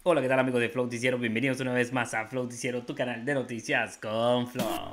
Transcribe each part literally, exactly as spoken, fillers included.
Hola, ¿qué tal amigos de Flow Noticiero? Bienvenidos una vez más a Flow Noticiero, tu canal de noticias con Flow.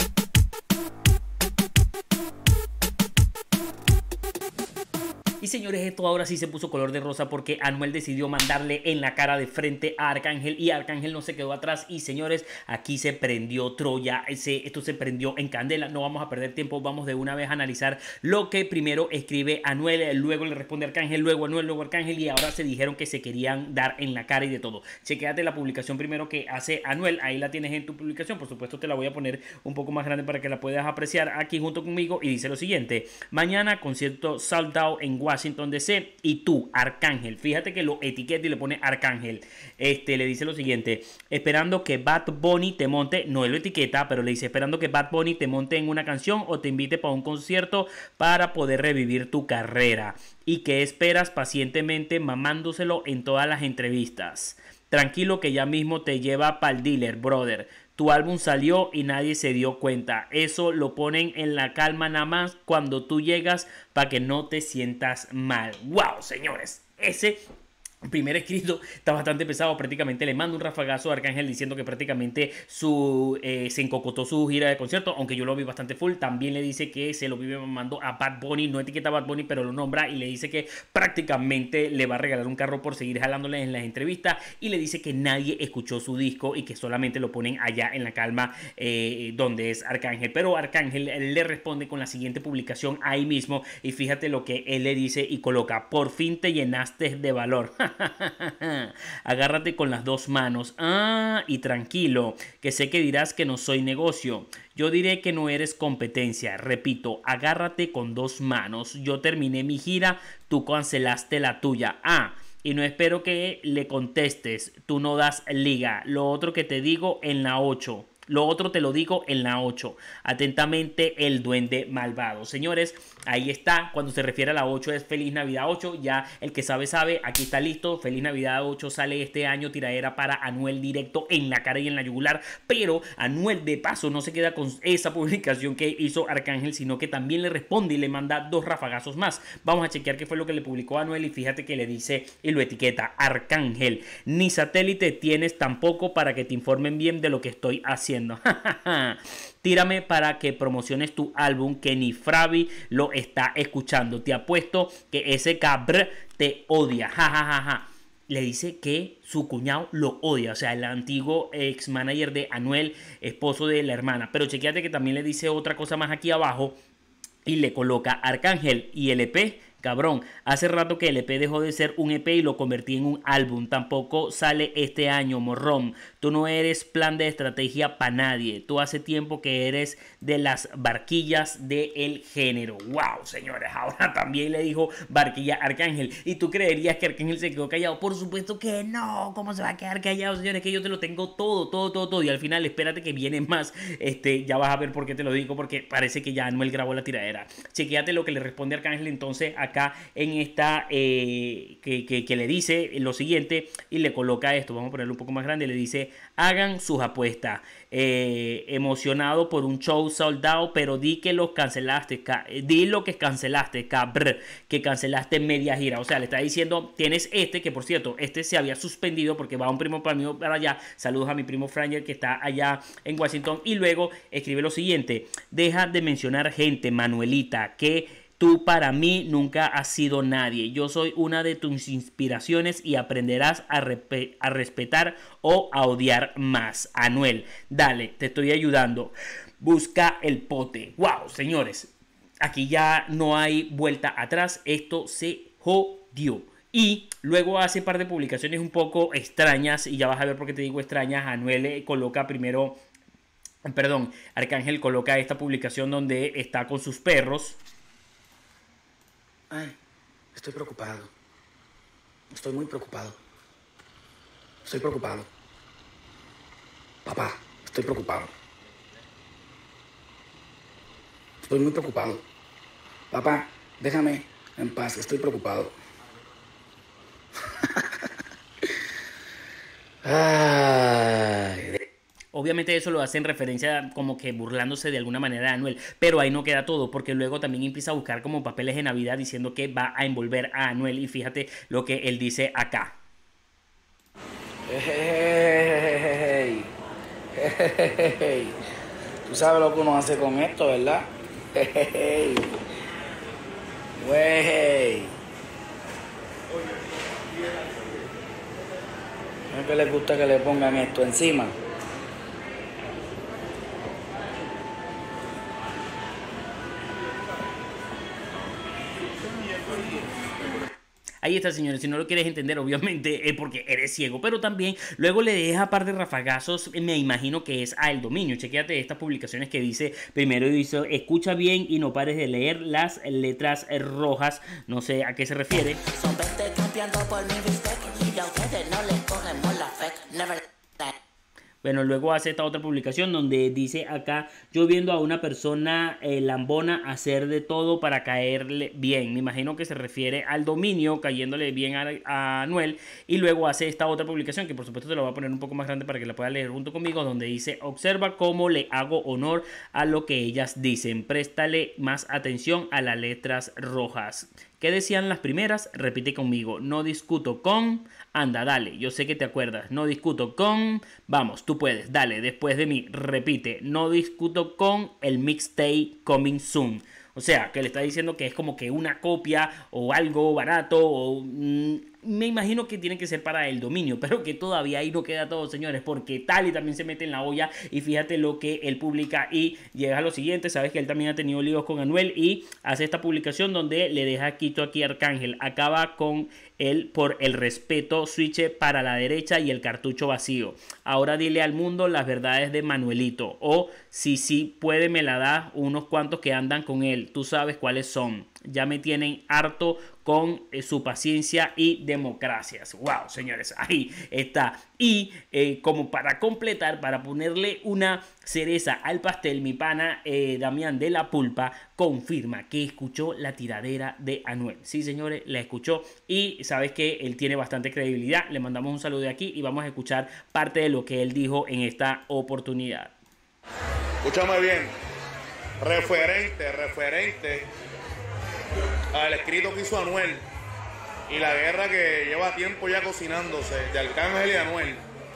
Y señores, esto ahora sí se puso color de rosa porque Anuel decidió mandarle en la cara de frente a Arcángel y Arcángel no se quedó atrás. Y señores, aquí se prendió Troya, ese, esto se prendió en candela. No vamos a perder tiempo, vamos de una vez a analizar lo que primero escribe Anuel, luego le responde Arcángel, luego Anuel, luego Arcángel y ahora se dijeron que se querían dar en la cara y de todo. Chequéate la publicación primero que hace Anuel, ahí la tienes en tu publicación, por supuesto te la voy a poner un poco más grande para que la puedas apreciar aquí junto conmigo y dice lo siguiente: mañana concierto sold out en Washington D C y tú, Arcángel, fíjate que lo etiqueta y le pone Arcángel, este le dice lo siguiente: esperando que Bad Bunny te monte, no él lo etiqueta, pero le dice esperando que Bad Bunny te monte en una canción o te invite para un concierto para poder revivir tu carrera y que esperas pacientemente mamándoselo en todas las entrevistas. Tranquilo que ya mismo te lleva pa'l dealer, brother. Tu álbum salió y nadie se dio cuenta. Eso lo ponen en la calma nada más cuando tú llegas para que no te sientas mal. ¡Wow, señores! Ese primer escrito está bastante pesado, prácticamente le manda un rafagazo a Arcángel diciendo que prácticamente su, eh, se encocotó su gira de concierto, aunque yo lo vi bastante full. También le dice que se lo vive mandando a Bad Bunny, no etiqueta a Bad Bunny, pero lo nombra y le dice que prácticamente le va a regalar un carro por seguir jalándole en las entrevistas y le dice que nadie escuchó su disco y que solamente lo ponen allá en la calma eh, donde es Arcángel. Pero Arcángel le responde con la siguiente publicación ahí mismo y fíjate lo que él le dice y coloca: por fin te llenaste de valor. Agárrate con las dos manos. Ah, y tranquilo, que sé que dirás que no soy negocio. Yo diré que no eres competencia. Repito, agárrate con dos manos. Yo terminé mi gira, tú cancelaste la tuya. Ah, y no espero que le contestes. Tú no das liga. Lo otro que te digo en la ocho. Lo otro te lo digo en la ocho. Atentamente, el duende malvado. Señores, ahí está. Cuando se refiere a la ocho es Feliz Navidad ocho. Ya el que sabe, sabe. Aquí está listo. Feliz Navidad ocho sale este año. Tiradera para Anuel directo en la cara y en la yugular. Pero Anuel de paso no se queda con esa publicación que hizo Arcángel, sino que también le responde y le manda dos rafagazos más. Vamos a chequear qué fue lo que le publicó Anuel y fíjate que le dice y lo etiqueta: Arcángel, ni satélite tienes tampoco para que te informen bien de lo que estoy haciendo. Tírame para que promociones tu álbum que ni Fravi lo está escuchando. Te apuesto que ese cabrón te odia. Ja, ja, ja, ja. Le dice que su cuñado lo odia, o sea, el antiguo ex manager de Anuel, esposo de la hermana. Pero chequéate que también le dice otra cosa más aquí abajo y le coloca: Arcángel y L P. Cabrón, hace rato que el E P dejó de ser un E P y lo convertí en un álbum. Tampoco sale este año, morrón. Tú no eres plan de estrategia para nadie. Tú hace tiempo que eres de las barquillas del género. Wow, señores, ahora también le dijo barquilla a Arcángel. ¿Y tú creerías que Arcángel se quedó callado? Por supuesto que no. ¿Cómo se va a quedar callado, señores? Que yo te lo tengo todo, todo, todo, todo. Y al final, espérate que viene más. Este, ya vas a ver por qué te lo digo, porque parece que ya Anuel grabó la tiradera. Chequéate lo que le responde Arcángel entonces a acá en esta eh, que, que, que le dice lo siguiente y le coloca esto, vamos a ponerlo un poco más grande, le dice: hagan sus apuestas, eh, emocionado por un show soldado, pero di que los cancelaste, di lo que cancelaste, cabr, que cancelaste media gira. O sea, le está diciendo: tienes este, que por cierto, este se había suspendido porque va un primo para mí para allá. Saludos a mi primo Franger que está allá en Washington. Y luego escribe lo siguiente: deja de mencionar gente, Manuelita, que tú para mí nunca has sido nadie. Yo soy una de tus inspiraciones y aprenderás a, a respetar o a odiar más. Anuel, dale, te estoy ayudando. Busca el pote. Wow, señores, aquí ya no hay vuelta atrás. Esto se jodió. Y luego hace un par de publicaciones un poco extrañas, y ya vas a ver por qué te digo extrañas. Anuel coloca primero, perdón, Arcángel coloca esta publicación donde está con sus perros. Ay, estoy preocupado. Estoy muy preocupado. Estoy preocupado. Papá, estoy preocupado. Estoy muy preocupado. Papá, déjame en paz, estoy preocupado. Ay. Obviamente eso lo hace en referencia como que burlándose de alguna manera de Anuel, pero ahí no queda todo, porque luego también empieza a buscar como papeles de Navidad diciendo que va a envolver a Anuel y fíjate lo que él dice acá. Hey, hey, hey. Tú sabes lo que uno hace con esto, ¿verdad? Hey, güey. ¿No es que les gusta que le pongan esto encima? Ahí está, señores. Si no lo quieres entender, obviamente es porque eres ciego. Pero también luego le deja par de rafagazos, me imagino que es a El Dominio. Chequéate estas publicaciones que dice, primero dice, escucha bien y no pares de leer las letras rojas. No sé a qué se refiere. Son veinte campeando por mi bistec y a ustedes no les cogemos la fe. Never. Bueno, luego hace esta otra publicación donde dice acá, yo viendo a una persona eh, lambona hacer de todo para caerle bien. Me imagino que se refiere al Dominio, cayéndole bien a, a Anuel. Y luego hace esta otra publicación, que por supuesto te lo voy a poner un poco más grande para que la puedas leer junto conmigo, donde dice, observa cómo le hago honor a lo que ellas dicen. Préstale más atención a las letras rojas. ¿Qué decían las primeras? Repite conmigo. No discuto con... Anda, dale. Yo sé que te acuerdas. No discuto con... Vamos, tú puedes. Dale, después de mí. Repite. No discuto con el mixtape coming soon. O sea, que le está diciendo que es como que una copia o algo barato o... Mmm, me imagino que tiene que ser para El Dominio, pero que todavía ahí no queda todo, señores, porque Tali también se mete en la olla y fíjate lo que él publica y llega a lo siguiente. Sabes que él también ha tenido líos con Anuel y hace esta publicación donde le deja quito aquí a Arcángel, acaba con él por el respeto, switch para la derecha y el cartucho vacío. Ahora dile al mundo las verdades de Manuelito, o si sí puede me la da unos cuantos que andan con él, tú sabes cuáles son. Ya me tienen harto con eh, su paciencia y democracias. Wow, señores, ahí está. Y eh, como para completar, para ponerle una cereza al pastel, mi pana eh, Damián de la Pulpa confirma que escuchó la tiradera de Anuel. Sí, señores, la escuchó y sabes que él tiene bastante credibilidad. Le mandamos un saludo de aquí y vamos a escuchar parte de lo que él dijo en esta oportunidad. Escúchame bien, referente, referente al escrito que hizo Anuel y la guerra que lleva tiempo ya cocinándose de Arcángel y Anuel.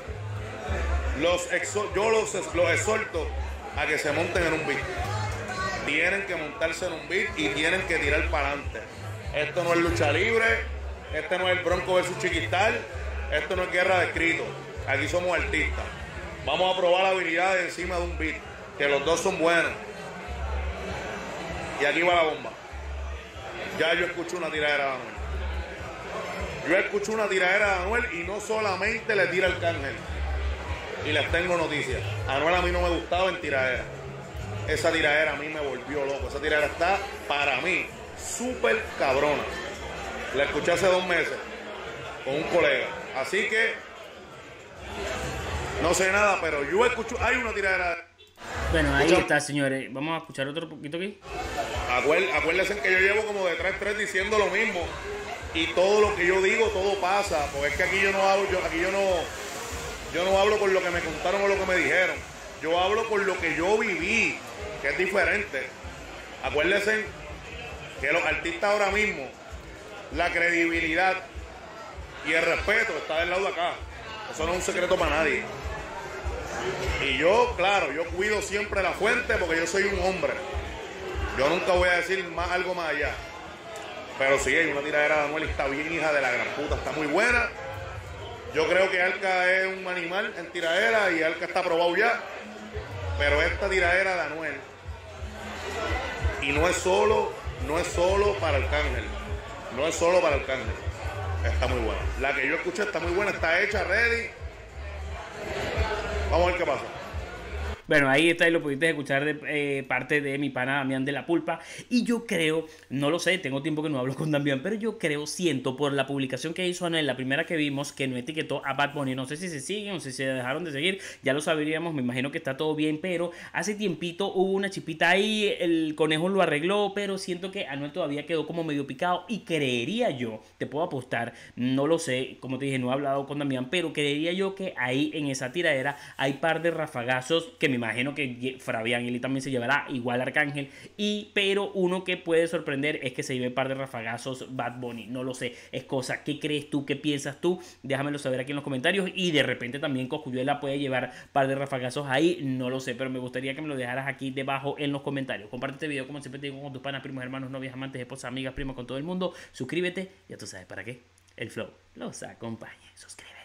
Los exo yo los, los exhorto a que se monten en un beat. Tienen que montarse en un beat y tienen que tirar para adelante. Esto no es lucha libre, este no es el Bronco versus Chiquistal, esto no es guerra de escrito. Aquí somos artistas. Vamos a probar la habilidad de encima de un beat, que los dos son buenos. Y aquí va la bomba. Ya yo escuché una tiradera de Anuel. Yo escuché una tiradera de Anuel y no solamente le tira Arcángel. Y les tengo noticias. Anuel a mí no me gustaba en tiradera. Esa tiradera a mí me volvió loco. Esa tiradera está, para mí, súper cabrona. La escuché hace dos meses con un colega. Así que, no sé nada, pero yo escucho, hay una tiradera. Bueno, ahí Escucha. está, señores. Vamos a escuchar otro poquito aquí. Acuérdense que yo llevo como de tres tres diciendo lo mismo. Y todo lo que yo digo, todo pasa. Porque es que aquí yo no hablo, yo, aquí yo no, yo no hablo por lo que me contaron o lo que me dijeron. Yo hablo por lo que yo viví, que es diferente. Acuérdense que los artistas ahora mismo, la credibilidad y el respeto está del lado de acá. Eso no es un secreto para nadie. Y yo, claro, yo cuido siempre la fuente porque yo soy un hombre. Yo nunca voy a decir más, algo más allá. Pero sí, hay una tiradera de Anuel y está bien hija de la gran puta, está muy buena. Yo creo que Arca es un animal en tiradera y Arca está probado ya. Pero esta tiradera de Anuel, y no es solo, no es solo para Arcángel, no es solo para Arcángel, está muy buena. La que yo escuché está muy buena, está hecha, ready. Vamos a ver qué pasa. Bueno, ahí está y lo pudiste escuchar de eh, parte de mi pana Damián de la Pulpa. Y yo creo, no lo sé, tengo tiempo que no hablo con Damián, pero yo creo, siento por la publicación que hizo Anuel, la primera que vimos, que no etiquetó a Bad Bunny. No sé si se siguen o si se dejaron de seguir, ya lo sabríamos, me imagino que está todo bien, pero hace tiempito hubo una chipita ahí, el conejo lo arregló, pero siento que Anuel todavía quedó como medio picado y creería yo, te puedo apostar, no lo sé, como te dije, no he hablado con Damián, pero creería yo que ahí en esa tiradera hay par de rafagazos que me me imagino que Fabián Eli también se llevará igual Arcángel. Y, pero uno que puede sorprender es que se lleve un par de rafagazos Bad Bunny. No lo sé, es cosa. ¿Qué crees tú? ¿Qué piensas tú? Déjamelo saber aquí en los comentarios. Y de repente también Cosculluela puede llevar un par de rafagazos ahí. No lo sé, pero me gustaría que me lo dejaras aquí debajo en los comentarios. Comparte este video como siempre te digo con tus panas, primos, hermanos, novias, amantes, esposas, amigas, primos, con todo el mundo. Suscríbete, ya tú sabes para qué. El flow los acompañe. Suscríbete.